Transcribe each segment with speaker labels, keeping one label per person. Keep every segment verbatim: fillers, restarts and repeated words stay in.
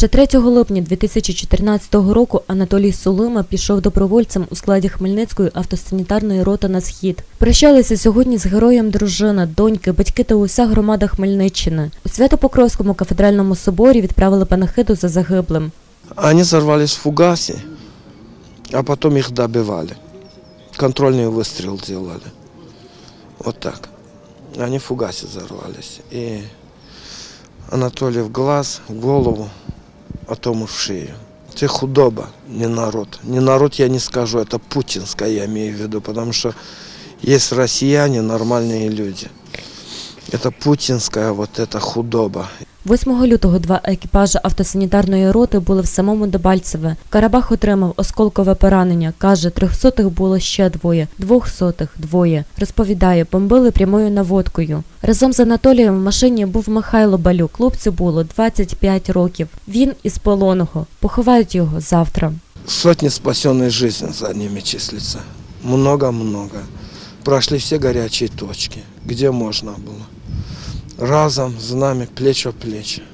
Speaker 1: Ще третього липня дві тисячі чотирнадцятого року Анатолій Сулима пішов добровольцем у складі Хмельницької автосанітарної роти на схід. Прощалися сьогодні з героєм дружина, доньки, батьки та уся громада Хмельниччини. У Свято-Покровському кафедральному соборі відправили панахиду за загиблим.
Speaker 2: Они взорвались в фугасе, а потом их добивали. Контрольный выстрел делали. Вот так. Они в фугасе взорвались. И Анатолий в глаз, в голову, а тому в шею. Это худоба, не народ. Не народ я не скажу, это путинская я имею в виду, потому что есть россияне, нормальные люди. Это путинская вот эта худоба.
Speaker 1: восьмого лютого два екіпажі автосанітарної роти були в самому Дебальцеве. Карабах отримав осколкове поранення. Каже, трьохсотих було ще двоє, двохсотих – двоє. Розповідає, бомбили прямою наводкою. Разом з Анатолієм в машині був Михайло Балюк. Хлопцю було двадцять п'ять років. Він із полонного. Поховають його завтра.
Speaker 2: Сотни спасенных жизней за ними числится. Много-много. Прошли все горячие точки, где можно было. Разом з нами плечо в плечи.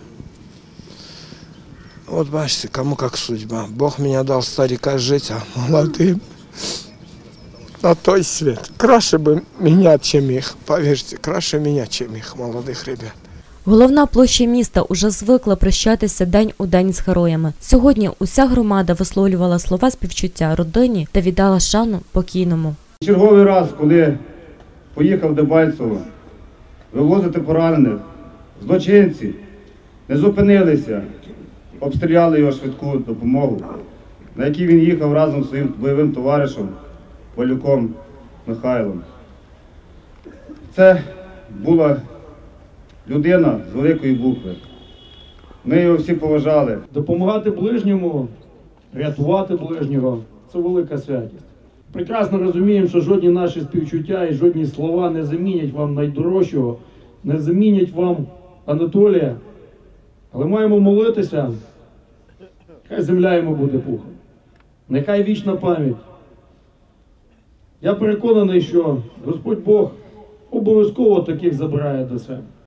Speaker 2: Вот бачите, кому как судьба. Бог меня дал старика жить, а молодым на той свет. Краще бы меня, чем их. Поверьте, краще меня, чем их, молодых ребят.
Speaker 1: Головна площа міста уже звикла прощатися день у день з героями. Сьогодні уся громада висловлювала слова співчуття родині та віддала шану покійному.
Speaker 3: Черговий раз, коли поїхав в Дебальцево вивозити поранених, злочинці не зупинилися, обстріляли його швидку допомогу, на якій він їхав разом зі своїм бойовим товаришем Балюком Михайлом. Це була людина з великої букви. Ми його всі поважали.
Speaker 4: Допомагати ближньому, рятувати ближнього – це велика святість. Прекрасно розуміємо, що жодні наші співчуття і жодні слова не замінять вам найдорожчого, не замінять вам Анатолія. Але маємо молитися, хай земля йому буде пухом, нехай вічна пам'ять. Я переконаний, що Господь Бог обов'язково таких забирає до себе.